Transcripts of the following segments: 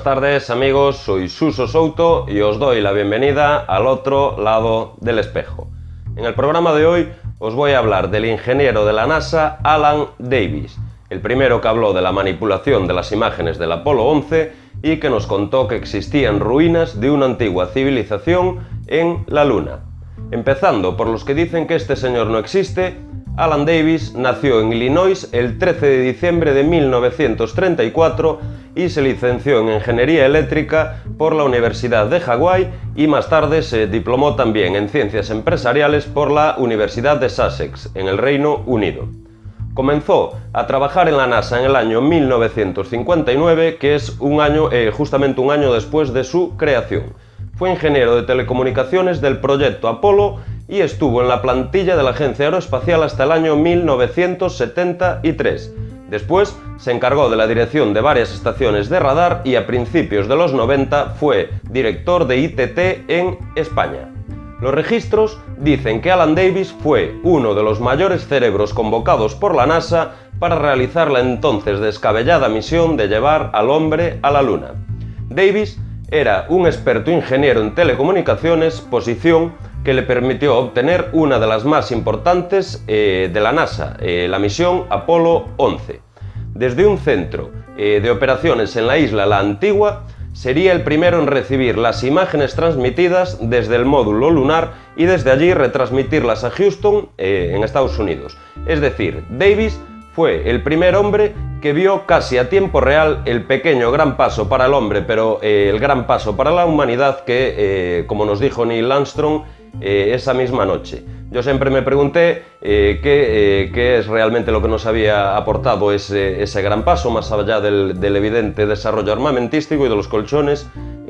buenas tardes amigos, soy Suso Souto y os doy la bienvenida al otro lado del espejo. En el programa de hoy os voy a hablar del ingeniero de la NASA Alan Davis, el primero que habló de la manipulación de las imágenes del Apolo 11 y que nos contó que existían ruinas de una antigua civilización en la Luna. Empezando por los que dicen que este señor no existe, Alan Davis nació en Illinois el 13 de diciembre de 1934 y se licenció en Ingeniería Eléctrica por la Universidad de Hawái y más tarde se diplomó también en Ciencias Empresariales por la Universidad de Sussex, en el Reino Unido. Comenzó a trabajar en la NASA en el año 1959, que es justamente un año después de su creación. Fue ingeniero de telecomunicaciones del proyecto Apolo y estuvo en la plantilla de la Agencia Aeroespacial hasta el año 1973. Después se encargó de la dirección de varias estaciones de radar y a principios de los 90 fue director de ITT en España. Los registros dicen que Alan Davis fue uno de los mayores cerebros convocados por la NASA para realizar la entonces descabellada misión de llevar al hombre a la Luna. Davis era un experto ingeniero en telecomunicaciones, posición que le permitió obtener una de las más importantes de la NASA, la misión Apolo 11. Desde un centro de operaciones en la isla La Antigua, sería el primero en recibir las imágenes transmitidas desde el módulo lunar y desde allí retransmitirlas a Houston, en Estados Unidos. Es decir, Davis fue el primer hombre que vio casi a tiempo real el pequeño gran paso para el hombre, pero el gran paso para la humanidad que, como nos dijo Neil Armstrong, esa misma noche. Yo siempre me pregunté qué es realmente lo que nos había aportado ese gran paso, más allá del evidente desarrollo armamentístico y de los colchones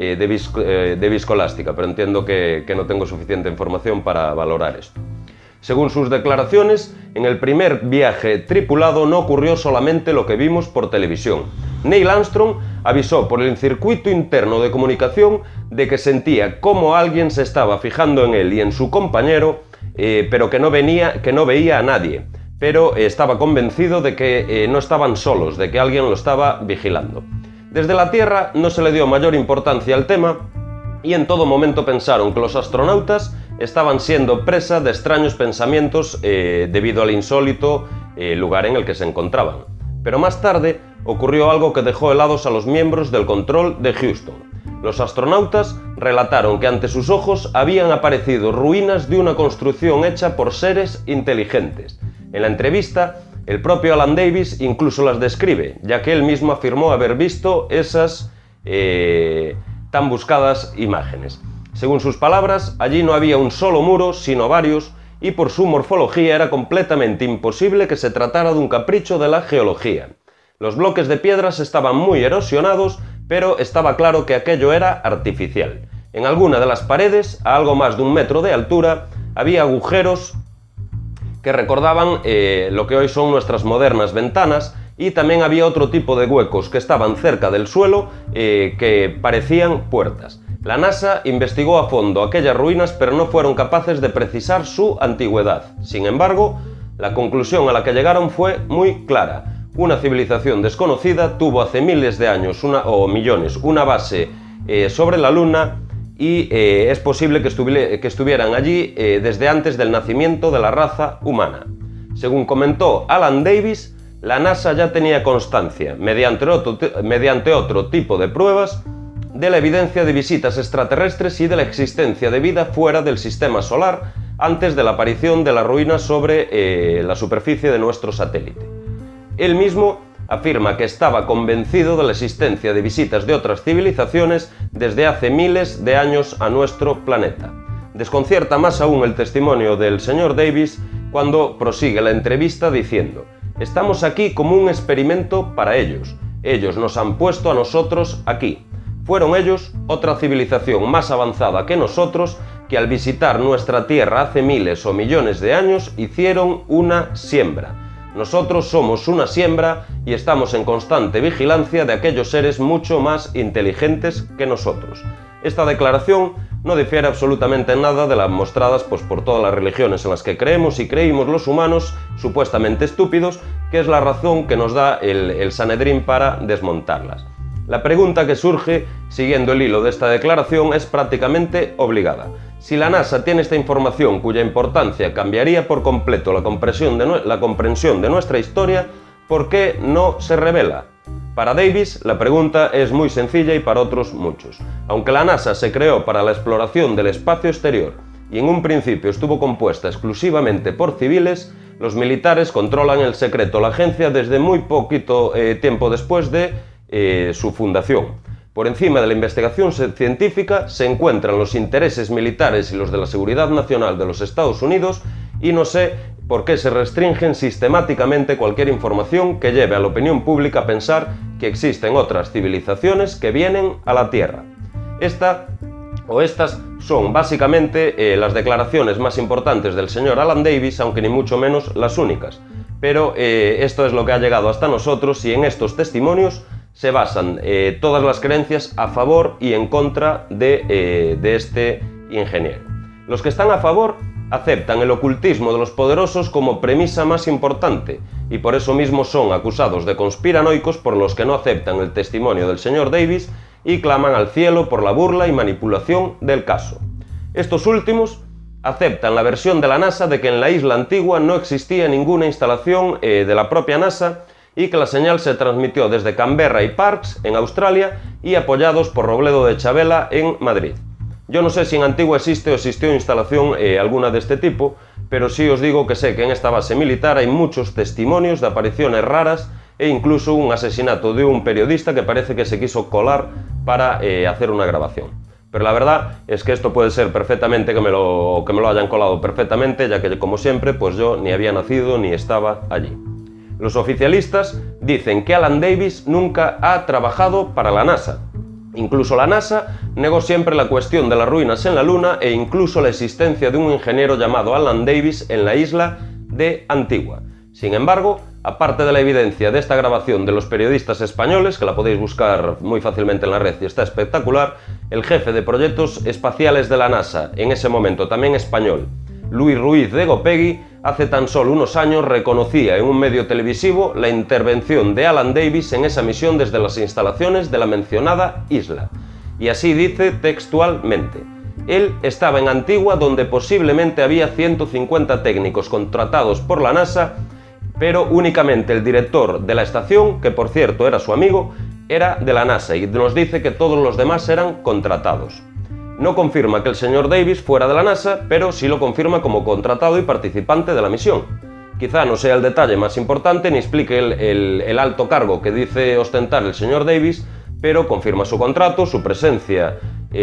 de viscoelástica, pero entiendo que no tengo suficiente información para valorar esto. Según sus declaraciones, en el primer viaje tripulado no ocurrió solamente lo que vimos por televisión. Neil Armstrong avisó por el circuito interno de comunicación de que sentía cómo alguien se estaba fijando en él y en su compañero, pero que no veía a nadie, pero estaba convencido de que no estaban solos, de que alguien lo estaba vigilando. Desde la Tierra no se le dio mayor importancia al tema y en todo momento pensaron que los astronautas estaban siendo presa de extraños pensamientos debido al insólito lugar en el que se encontraban. Pero más tarde ocurrió algo que dejó helados a los miembros del control de Houston. Los astronautas relataron que ante sus ojos habían aparecido ruinas de una construcción hecha por seres inteligentes. En la entrevista, el propio Alan Davis incluso las describe, ya que él mismo afirmó haber visto esas tan buscadas imágenes. Según sus palabras, allí no había un solo muro, sino varios, y por su morfología era completamente imposible que se tratara de un capricho de la geología. Los bloques de piedras estaban muy erosionados, pero estaba claro que aquello era artificial. En alguna de las paredes, a algo más de 1 metro de altura, había agujeros que recordaban lo que hoy son nuestras modernas ventanas, y también había otro tipo de huecos que estaban cerca del suelo que parecían puertas. La NASA investigó a fondo aquellas ruinas, pero no fueron capaces de precisar su antigüedad. Sin embargo, la conclusión a la que llegaron fue muy clara. Una civilización desconocida tuvo hace miles de años o millones una base sobre la Luna y es posible que estuvieran allí desde antes del nacimiento de la raza humana. Según comentó Alan Davis, la NASA ya tenía constancia, mediante otro tipo de pruebas, de la evidencia de visitas extraterrestres y de la existencia de vida fuera del sistema solar antes de la aparición de las ruinas sobre la superficie de nuestro satélite. Él mismo afirma que estaba convencido de la existencia de visitas de otras civilizaciones desde hace miles de años a nuestro planeta. Desconcierta más aún el testimonio del señor Davis cuando prosigue la entrevista diciendo: «Estamos aquí como un experimento para ellos. Ellos nos han puesto a nosotros aquí. Fueron ellos, otra civilización más avanzada que nosotros, que al visitar nuestra Tierra hace miles o millones de años hicieron una siembra. Nosotros somos una siembra y estamos en constante vigilancia de aquellos seres mucho más inteligentes que nosotros». Esta declaración no difiere absolutamente en nada de las mostradas por todas las religiones en las que creemos y creímos los humanos supuestamente estúpidos, que es la razón que nos da el Sanedrín para desmontarlas. La pregunta que surge, siguiendo el hilo de esta declaración, es prácticamente obligada. Si la NASA tiene esta información cuya importancia cambiaría por completo la comprensión de nuestra historia, ¿por qué no se revela? Para Davis, la pregunta es muy sencilla y para otros muchos. Aunque la NASA se creó para la exploración del espacio exterior y en un principio estuvo compuesta exclusivamente por civiles, los militares controlan el secreto de la agencia desde muy poquito tiempo después de su fundación. Por encima de la investigación científica se encuentran los intereses militares y los de la seguridad nacional de los Estados Unidos, y no sé por qué se restringen sistemáticamente cualquier información que lleve a la opinión pública a pensar que existen otras civilizaciones que vienen a la Tierra. Estas son básicamente las declaraciones más importantes del señor Alan Davis, aunque ni mucho menos las únicas. Pero esto es lo que ha llegado hasta nosotros, y en estos testimonios se basan todas las creencias a favor y en contra de este ingeniero. Los que están a favor aceptan el ocultismo de los poderosos como premisa más importante, y por eso mismo son acusados de conspiranoicos por los que no aceptan el testimonio del señor Davis y claman al cielo por la burla y manipulación del caso. Estos últimos aceptan la versión de la NASA de que en la isla antigua no existía ninguna instalación de la propia NASA y que la señal se transmitió desde Canberra y Parkes en Australia y apoyados por Robledo de Chabela en Madrid. Yo no sé si en Antigua existe o existió instalación alguna de este tipo, pero sí os digo que sé que en esta base militar hay muchos testimonios de apariciones raras e incluso un asesinato de un periodista que parece que se quiso colar para hacer una grabación. Pero la verdad es que esto puede ser perfectamente que me lo hayan colado perfectamente, ya que como siempre pues yo ni había nacido ni estaba allí. Los oficialistas dicen que Alan Davis nunca ha trabajado para la NASA. Incluso la NASA negó siempre la cuestión de las ruinas en la Luna e incluso la existencia de un ingeniero llamado Alan Davis en la isla de Antigua. Sin embargo, aparte de la evidencia de esta grabación de los periodistas españoles, que la podéis buscar muy fácilmente en la red y está espectacular, el jefe de proyectos espaciales de la NASA, en ese momento también español, Luis Ruiz de Gopegui, hace tan solo unos años reconocía en un medio televisivo la intervención de Alan Davis en esa misión desde las instalaciones de la mencionada isla. Y así dice textualmente: él estaba en Antigua, donde posiblemente había 150 técnicos contratados por la NASA, pero únicamente el director de la estación, que por cierto era su amigo, era de la NASA, y nos dice que todos los demás eran contratados. No confirma que el señor Davis fuera de la NASA, pero sí lo confirma como contratado y participante de la misión. Quizá no sea el detalle más importante ni explique el alto cargo que dice ostentar el señor Davis, pero confirma su contrato, su presencia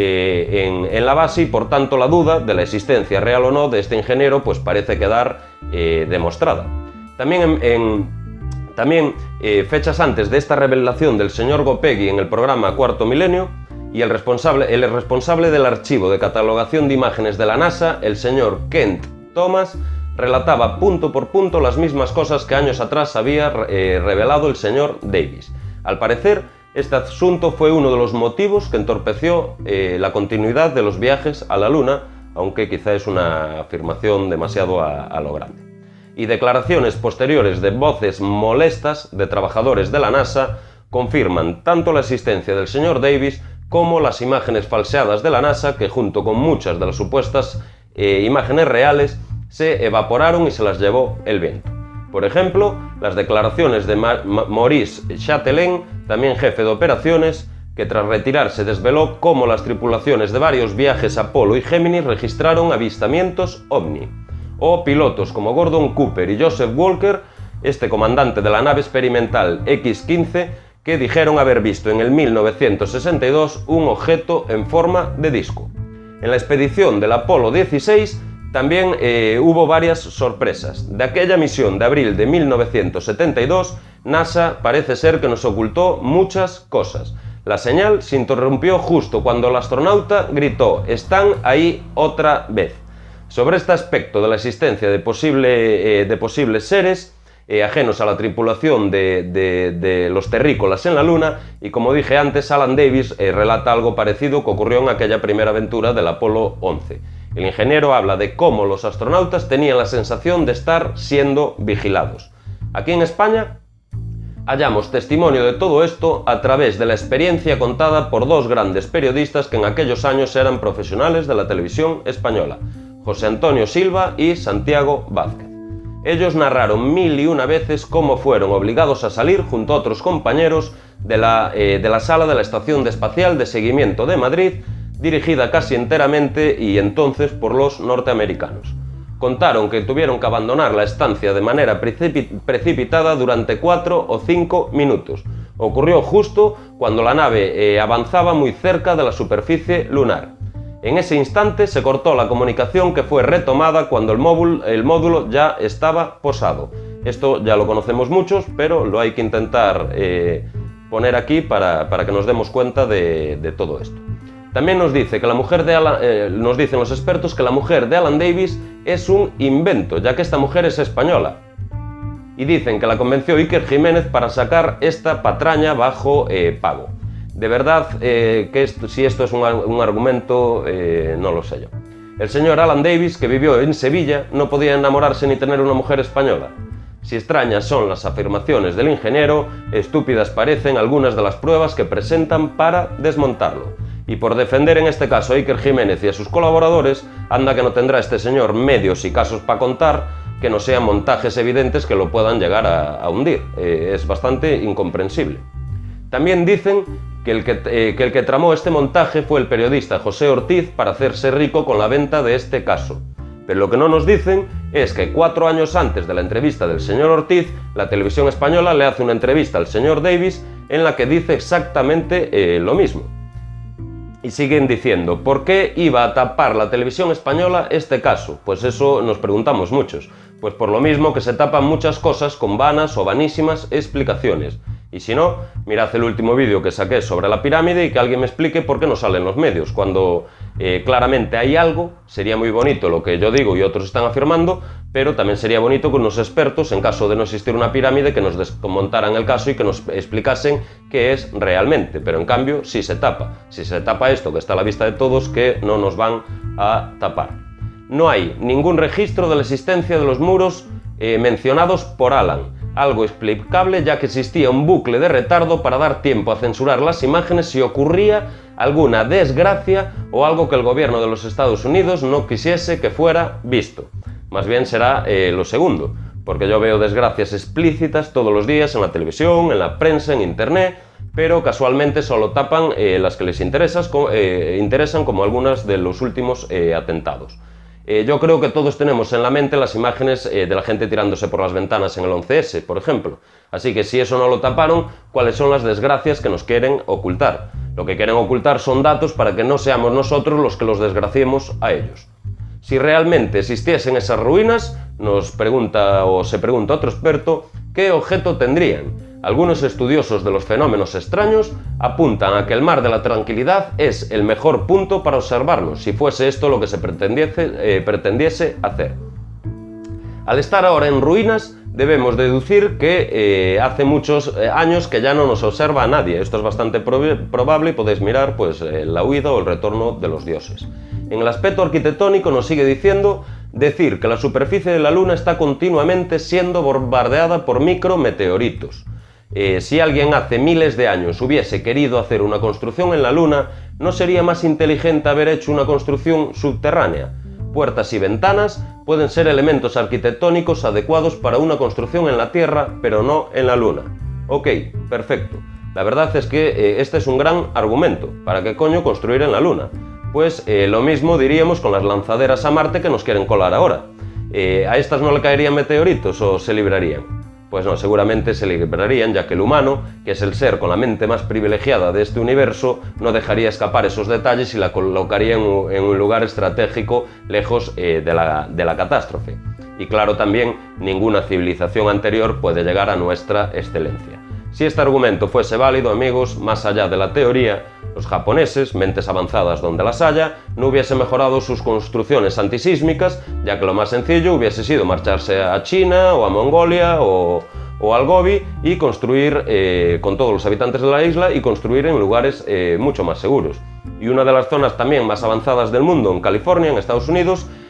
en la base, y por tanto la duda de la existencia real o no de este ingeniero pues parece quedar demostrada. También fechas antes de esta revelación del señor Gopegui en el programa Cuarto Milenio, y el responsable del archivo de catalogación de imágenes de la NASA, el señor Kent Thomas, relataba punto por punto las mismas cosas que años atrás había revelado el señor Davis. Al parecer, este asunto fue uno de los motivos que entorpeció la continuidad de los viajes a la Luna, aunque quizá es una afirmación demasiado a lo grande. Y declaraciones posteriores de voces molestas de trabajadores de la NASA confirman tanto la existencia del señor Davis como las imágenes falseadas de la NASA, que junto con muchas de las supuestas imágenes reales se evaporaron y se las llevó el viento. Por ejemplo, las declaraciones de Maurice Chatelain, también jefe de operaciones, que tras retirarse desveló cómo las tripulaciones de varios viajes Apolo y Géminis registraron avistamientos OVNI. O pilotos como Gordon Cooper y Joseph Walker, este comandante de la nave experimental X-15, que dijeron haber visto en el 1962 un objeto en forma de disco. En la expedición del Apolo 16 también hubo varias sorpresas. De aquella misión de abril de 1972, NASA parece ser que nos ocultó muchas cosas. La señal se interrumpió justo cuando el astronauta gritó: «Están ahí otra vez». Sobre este aspecto de la existencia de posibles seres ajenos a la tripulación de los terrícolas en la Luna, y como dije antes, Alan Davis relata algo parecido que ocurrió en aquella primera aventura del Apolo 11. El ingeniero habla de cómo los astronautas tenían la sensación de estar siendo vigilados. Aquí en España Hallamos testimonio de todo esto a través de la experiencia contada por dos grandes periodistas que en aquellos años eran profesionales de la televisión española, José Antonio Silva y Santiago Vázquez. Ellos narraron mil y una veces cómo fueron obligados a salir junto a otros compañeros de la sala de la Estación Espacial de Seguimiento de Madrid, dirigida casi enteramente y entonces por los norteamericanos. Contaron que tuvieron que abandonar la estancia de manera precipitada durante 4 o 5 minutos. Ocurrió justo cuando la nave avanzaba muy cerca de la superficie lunar. En ese instante se cortó la comunicación, que fue retomada cuando el módulo ya estaba posado. Esto ya lo conocemos muchos, pero lo hay que intentar poner aquí para que nos demos cuenta de todo esto. También nos dice que nos dicen los expertos que la mujer de Alan Davis es un invento, ya que esta mujer es española. Y dicen que la convenció Iker Jiménez para sacar esta patraña bajo pago. De verdad, si esto es un argumento, no lo sé yo. El señor Alan Davis, que vivió en Sevilla, no podía enamorarse ni tener una mujer española. Si extrañas son las afirmaciones del ingeniero, estúpidas parecen algunas de las pruebas que presentan para desmontarlo. Y por defender en este caso a Iker Jiménez y a sus colaboradores, anda que no tendrá este señor medios y casos para contar que no sean montajes evidentes que lo puedan llegar a hundir. Es bastante incomprensible. También dicen que el que tramó este montaje fue el periodista José Ortiz para hacerse rico con la venta de este caso. Pero lo que no nos dicen es que 4 años antes de la entrevista del señor Ortiz, la televisión española le hace una entrevista al señor Davis en la que dice exactamente lo mismo. Y siguen diciendo, ¿por qué iba a tapar la televisión española este caso? Pues eso nos preguntamos muchos. Pues por lo mismo que se tapan muchas cosas con vanas o vanísimas explicaciones. Y si no, mirad el último vídeo que saqué sobre la pirámide y que alguien me explique por qué no salen los medios. Cuando claramente hay algo, sería muy bonito lo que yo digo y otros están afirmando, pero también sería bonito que unos expertos, en caso de no existir una pirámide, que nos desmontaran el caso y que nos explicasen qué es realmente. Pero en cambio, sí se tapa. Si se tapa esto, que está a la vista de todos, que no nos van a tapar. No hay ningún registro de la existencia de los muros mencionados por Alan. Algo explicable, ya que existía un bucle de retardo para dar tiempo a censurar las imágenes si ocurría alguna desgracia o algo que el gobierno de los Estados Unidos no quisiese que fuera visto. Más bien será lo segundo, porque yo veo desgracias explícitas todos los días en la televisión, en la prensa, en internet, pero casualmente solo tapan las que les interesan, como algunas de los últimos atentados. Yo creo que todos tenemos en la mente las imágenes de la gente tirándose por las ventanas en el 11S, por ejemplo. Así que si eso no lo taparon, ¿cuáles son las desgracias que nos quieren ocultar? Lo que quieren ocultar son datos para que no seamos nosotros los que los desgraciemos a ellos. Si realmente existiesen esas ruinas, se pregunta otro experto, ¿qué objeto tendrían? Algunos estudiosos de los fenómenos extraños apuntan a que el Mar de la Tranquilidad es el mejor punto para observarnos, si fuese esto lo que se pretendiese hacer. Al estar ahora en ruinas, debemos deducir que hace muchos años que ya no nos observa a nadie. Esto es bastante probable y podéis mirar pues, la huida o el retorno de los dioses. En el aspecto arquitectónico nos sigue diciendo decir que la superficie de la Luna está continuamente siendo bombardeada por micrometeoritos. Si alguien hace miles de años hubiese querido hacer una construcción en la Luna, ¿no sería más inteligente haber hecho una construcción subterránea? Puertas y ventanas pueden ser elementos arquitectónicos adecuados para una construcción en la Tierra, pero no en la Luna. Ok, perfecto. La verdad es que este es un gran argumento. ¿Para qué coño construir en la Luna? Pues lo mismo diríamos con las lanzaderas a Marte que nos quieren colar ahora. ¿A estas no le caerían meteoritos o se librarían? Pues no, seguramente se librarían, ya que el humano, que es el ser con la mente más privilegiada de este universo, no dejaría escapar esos detalles y la colocaría en un lugar estratégico lejos de la catástrofe. Y claro, también ninguna civilización anterior puede llegar a nuestra excelencia. Si este argumento fuese válido, amigos, más allá de la teoría, los japoneses, mentes avanzadas donde las haya, no hubiesen mejorado sus construcciones antisísmicas, ya que lo más sencillo hubiese sido marcharse a China o a Mongolia o al Gobi y construir con todos los habitantes de la isla y construir en lugares mucho más seguros. Y una de las zonas también más avanzadas del mundo, en California, en Estados Unidos,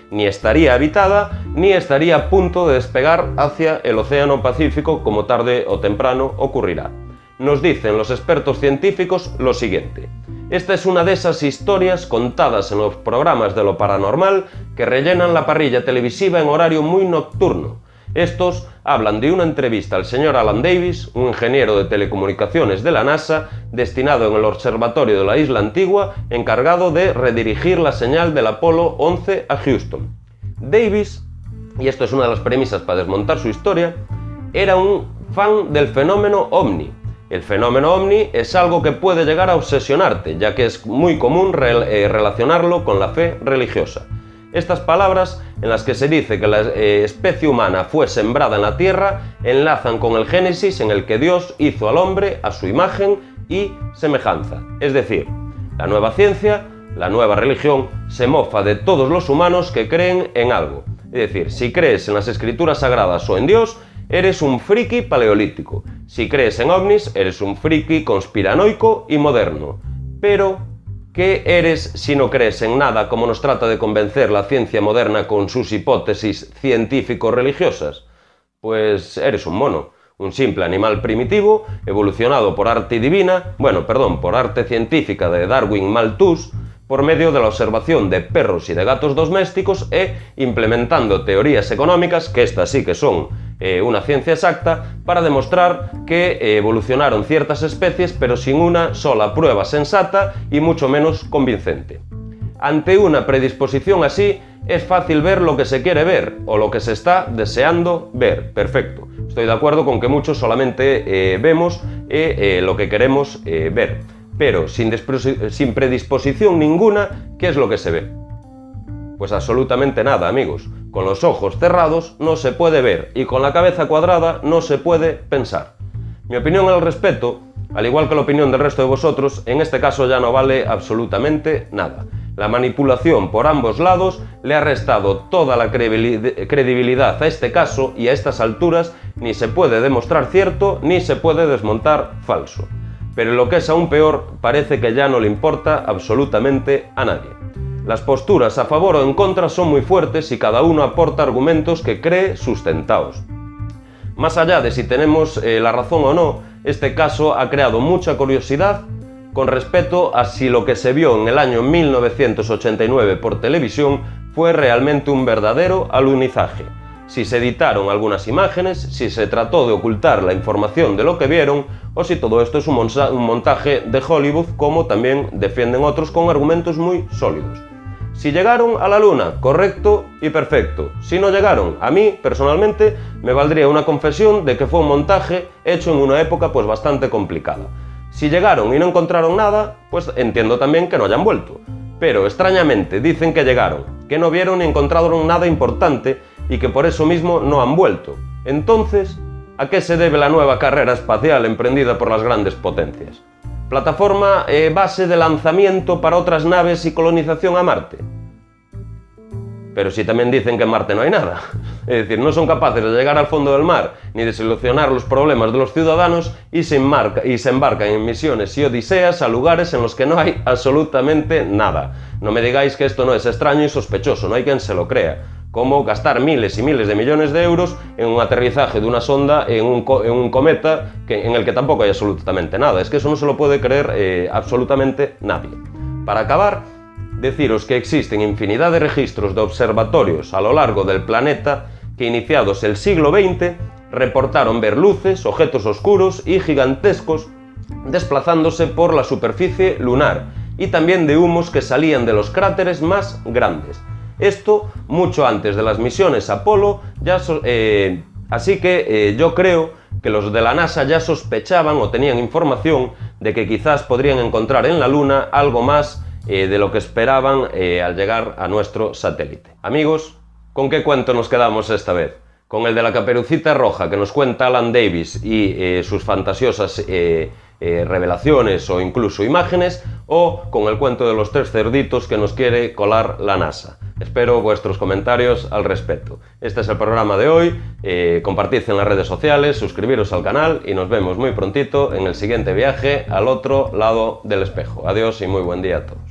ni estaría habitada, ni estaría a punto de despegar hacia el Océano Pacífico, como tarde o temprano ocurrirá. Nos dicen los expertos científicos lo siguiente: esta es una de esas historias contadas en los programas de lo paranormal que rellenan la parrilla televisiva en horario muy nocturno. Estos hablan de una entrevista al señor Alan Davis, un ingeniero de telecomunicaciones de la NASA, destinado en el observatorio de la Isla Antigua, encargado de redirigir la señal del Apolo 11 a Houston. Davis, y esto es una de las premisas para desmontar su historia, era un fan del fenómeno ovni. El fenómeno ovni es algo que puede llegar a obsesionarte, ya que es muy común relacionarlo con la fe religiosa. Estas palabras, en las que se dice que la especie humana fue sembrada en la tierra, enlazan con el Génesis, en el que Dios hizo al hombre a su imagen y semejanza. Es decir, la nueva ciencia, la nueva religión, se mofa de todos los humanos que creen en algo. Es decir, si crees en las escrituras sagradas o en Dios, eres un friki paleolítico. Si crees en ovnis, eres un friki conspiranoico y moderno. Pero ¿qué eres si no crees en nada, como nos trata de convencer la ciencia moderna con sus hipótesis científico-religiosas? Pues eres un mono, un simple animal primitivo, evolucionado por arte divina, por arte científica de Darwin Malthus, por medio de la observación de perros y de gatos domésticos e implementando teorías económicas, que estas sí que son una ciencia exacta, para demostrar que evolucionaron ciertas especies, pero sin una sola prueba sensata y mucho menos convincente. Ante una predisposición así, es fácil ver lo que se quiere ver o lo que se está deseando ver. Perfecto. Estoy de acuerdo con que muchos solamente vemos lo que queremos ver. Pero sin predisposición ninguna, ¿qué es lo que se ve? Pues absolutamente nada, amigos. Con los ojos cerrados no se puede ver y con la cabeza cuadrada no se puede pensar. Mi opinión al respecto, al igual que la opinión del resto de vosotros, en este caso ya no vale absolutamente nada. La manipulación por ambos lados le ha restado toda la credibilidad a este caso y a estas alturas ni se puede demostrar cierto ni se puede desmontar falso. Pero lo que es aún peor, parece que ya no le importa absolutamente a nadie. Las posturas a favor o en contra son muy fuertes y cada uno aporta argumentos que cree sustentados. Más allá de si tenemos la razón o no, este caso ha creado mucha curiosidad con respecto a si lo que se vio en el año 1989 por televisión fue realmente un verdadero alunizaje. Si se editaron algunas imágenes, si se trató de ocultar la información de lo que vieron, o si todo esto es un montaje de Hollywood, como también defienden otros con argumentos muy sólidos. Si llegaron a la Luna, correcto y perfecto. Si no llegaron, a mí, personalmente, me valdría una confesión de que fue un montaje hecho en una época pues bastante complicada. Si llegaron y no encontraron nada, pues entiendo también que no hayan vuelto. Pero extrañamente dicen que llegaron, que no vieron ni encontraron nada importante y que por eso mismo no han vuelto. Entonces, ¿a qué se debe la nueva carrera espacial emprendida por las grandes potencias? ¿Plataforma base de lanzamiento para otras naves y colonización a Marte? Pero si también dicen que en Marte no hay nada. Es decir, no son capaces de llegar al fondo del mar ni de solucionar los problemas de los ciudadanos y se embarcan en misiones y odiseas a lugares en los que no hay absolutamente nada. No me digáis que esto no es extraño y sospechoso, no hay quien se lo crea. Como gastar miles y miles de millones de euros en un aterrizaje de una sonda en un cometa en el que tampoco hay absolutamente nada. Es que eso no se lo puede creer absolutamente nadie. Para acabar, deciros que existen infinidad de registros de observatorios a lo largo del planeta que, iniciados el siglo XX, reportaron ver luces, objetos oscuros y gigantescos desplazándose por la superficie lunar, y también de humos que salían de los cráteres más grandes. Esto mucho antes de las misiones Apolo, así que yo creo que los de la NASA ya sospechaban o tenían información de que quizás podrían encontrar en la Luna algo más de lo que esperaban al llegar a nuestro satélite. Amigos, ¿con qué cuento nos quedamos esta vez? ¿Con el de la Caperucita Roja que nos cuenta Alan Davis y sus fantasiosas revelaciones o incluso imágenes, o con el cuento de los tres cerditos que nos quiere colar la NASA? Espero vuestros comentarios al respecto. Este es el programa de hoy, compartid en las redes sociales, suscribiros al canal y nos vemos muy prontito en el siguiente viaje al otro lado del espejo. Adiós y muy buen día a todos.